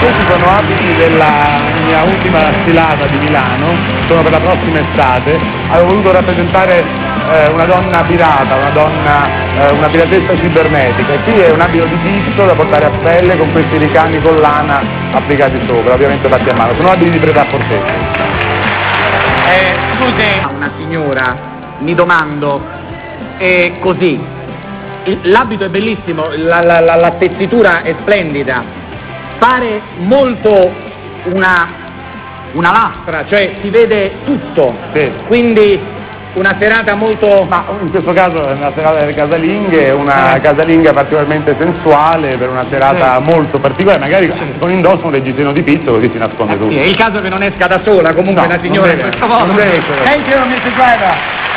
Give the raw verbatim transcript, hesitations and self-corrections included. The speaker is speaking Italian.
Questi sono abiti della mia ultima sfilata di Milano, sono per la prossima estate. Avevo voluto rappresentare eh, una donna pirata, una donna, eh, una piratessa cibernetica, e qui è un abito di pizzo da portare a pelle con questi ricami con lana applicati sopra, ovviamente fatti a mano. Sono abiti di prêt-à-porter. Eh, scusi, una signora, mi domando, è così, l'abito è bellissimo, la, la, la, la tessitura è splendida, pare molto una, una lastra, cioè si vede tutto, sì. Quindi una serata molto... Ma in questo caso è una serata delle casalinghe, una casalinga particolarmente sensuale per una serata sì. molto particolare, magari sì. con indosso un reggiseno di pizzo, così si nasconde eh, tutto. Sì, è il caso che non esca da sola, comunque no, una signora in questo modo. Thank you, mister Driver.